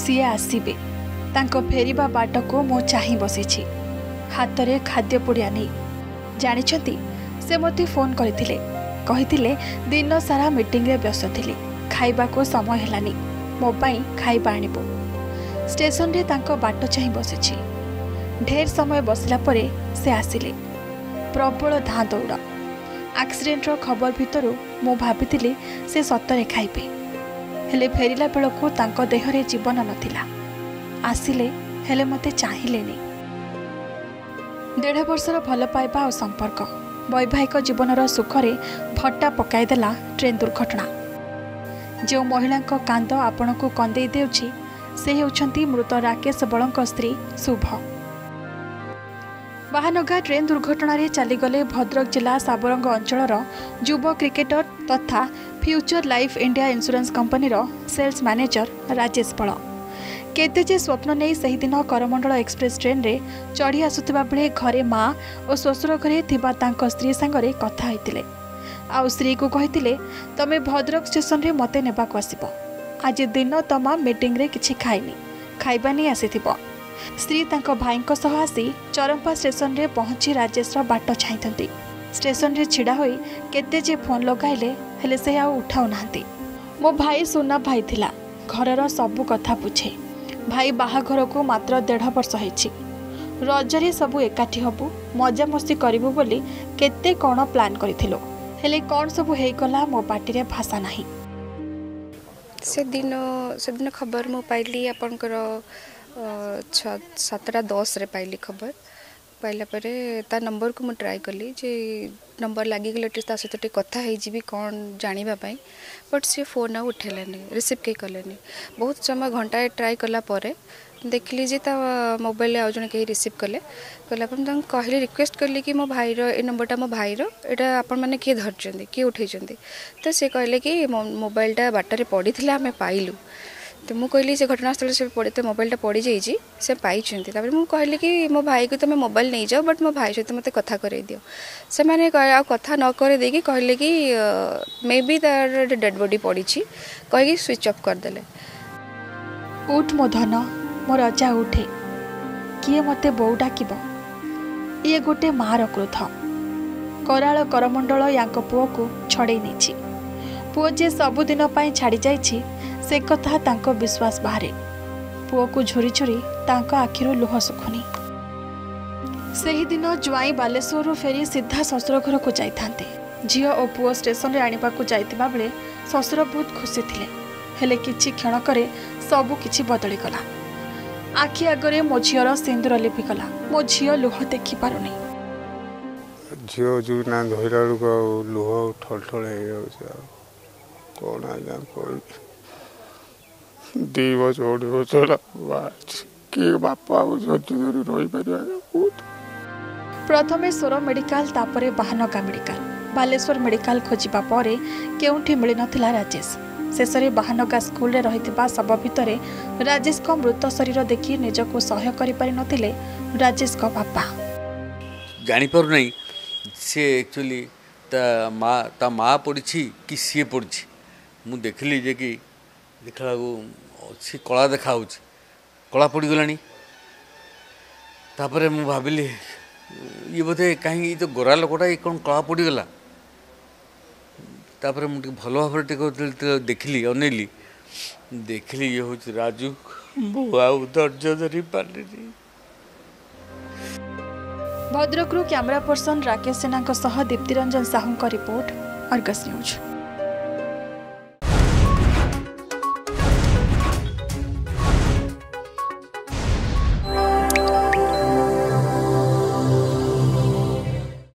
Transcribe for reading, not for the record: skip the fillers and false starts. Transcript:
सी आसबे तांको फेरिबा बाट को मो चाहि बसी हाथ में खाद्य पुड़िया नहीं जानिछंती से मते फोन करथिले कहिथिले दिन सारा मीटिंग रे व्यस्त थिली खाइबा को समय हेलानी मो पाई खाइबा आनिबो स्टेशन रे तांको बाट चाहि बसी ढेर समय बसला परे से आसिले प्रबल धाँ दौड़ एक्सीडेंट रो खबर भितरु मु भाबितिली से सतरे खाइबे हेले फेरिला बेलको तांको देहरे जीवन नथिला आसिले हेले मते चाहिलेनी 1.5 वर्षर भल पाइबा और संपर्क वैवाहिक जीवनर सुखरे भट्टा पकाईदेला ट्रेन दुर्घटना जो महिला कांद आपण को कंदे देउछि से हेउछंती मृत राकेश बळंक स्त्री शुभ बाहानगा ट्रेन दुर्घटना रे चलीगले भद्रक जिला साबरंग अंचलर युव क्रिकेटर तथा future life India insurance company sales manager Rajesh Bal केते जे स्वप्न नहीं सही दिन करमंडल एक्सप्रेस ट्रेन रे चढ़ी आसुथिबा बेले घरे माँ और श्वशुर घरे थिबा तांको स्त्री संगरे कथा होइतिले आ स्त्री को कहितिले तमे भद्रक स्टेशन रे मते नेबा को आसीबो आज दिन तमा मीटिंग रे किछि खाइनी खाइबा नहीं आसीथिबो स्त्री तांको भाईंको सह आसी चरंपा स्टेशन रे पहुंची राजेश रो बाट छाइथंती स्टेशन रे छिड़ा होई केते जे फोन लगाइले हेले से आ उठाउ नाहंती मो भाई सुना भाई थिला घरर सबु कथा पूछे भाई बाहाघर को मात्र 1.5 वर्ष होइछि रजरे सबु एकाठी हबु मजा मस्ती करिवु बोली केते कोन प्लान करिथिलो हेले कोन सबु हेइ गला मो पाटी रे भाषा नाही से दिन खबर मु पाइली आपनकर 7:10 रे पाइली खबर पाइला परे ता नंबर को मु ट्राई कली जे नंबर लागी गले ता सहित कथा है जीवी कौन जानिबा पाई बट से फोन आ उठेलेनी रिसीव के कलेनी बहुत समय घंटा ट्राई कला परे देखली जे ता मोबाइल आ जने के रिसीव कले कला पर तंग कहले रिक्वेस्ट करली कि मो भाई रो ए नंबरटा मो भाई रो एटा आपन माने के धरचंदी के उठैचंदी तो से कहले कि मोबाइलटा बाटरे पड़ीथिला हमें पाइलु तो मुझे कहली से घटनास्थल से पड़े तो मोबाइलटा पड़ जाइए से पाई मुझे कहली कि मो भाई को तुम मोबाइल नहीं जाओ बट मो भाई सहित मत कथा करे दियो से मैंने कथा न करे देकी कहले कि मे बी तार डेड बॉडी पड़ी कहीकि स्विच ऑफ करदे उठ मो धन मो रजा उठे किए मते बो डाक ये गोटे मार क्रोध कराल करमंडल या पुओ को छड़े नहीं पुओ जे सबुदिन छाड़ी जाइछि से कथा तांको विश्वास बाहरे पुओ को झुरी झुरी तांको आखिरो लुह सुखुनी सही दिन ज्वाई बालेश्वर फेरी सीधा ससुर घर को जाइथांते झियो और पुओ स्टेशन रे आनिबा को जाइतिबा बेले ससुर बहुत खुशी थिले हेले किछि क्षण करे सबु किछि बदली गला आखि आगरे मो झियर सिंदूर लिपि गला मो झियो लुह देखि पारुनी झियो जु ना धोइला को लुह ठल ठल हे जाउ कोन आजा कोई 2 वर्ष 2 वर्ष कि बापा रही पार प्रथमे सोर मेडिकल तापरे बाहानगा मेडिकल बालेश्वर मेडिकल खोजिबा परे केउठी मिली नथिला राजेश शेष में बाहानगा स्कूल रे रहितबा सब भितरे राजेश को मृत शरीर देखि निजको सह्य करि पारि नथिले राजेश को बापा जानि पर नहीं से एक्चुअली ता माँ पड़ी कि सी पड़ी मु देखली जे कि देखला सी कला देखा कला पड़गला तापर मु भाविली ये बोधे कहीं तो गोरा लोकटा ये कौन कला पड़गला तापर मुझे भल भाव देखली अनेली देखली ये हूँ राजू आउ धैर्य धरी पारे भद्रकरू कैमरा पर्सन राकेश सेना दीप्ति रंजन साहू का रिपोर्ट अर्गस न्यूज।